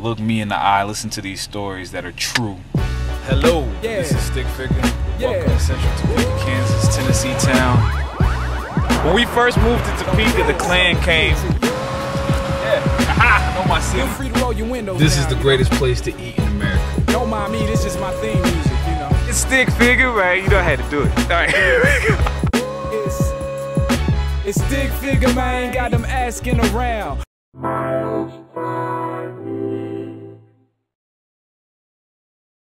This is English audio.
look me in the eye, listen to these stories that are true. Hello, this is Stik Figa. Welcome to Central Topeka, Kansas, Tennessee town. When we first moved to Topeka, the Klan came. I know my city. This is the greatest place to eat in America. Don't mind me, this is my theme music, you know. It's Stik Figa, right? You know I had to do it. All right. It's Stik Figa, man. Got them asking around.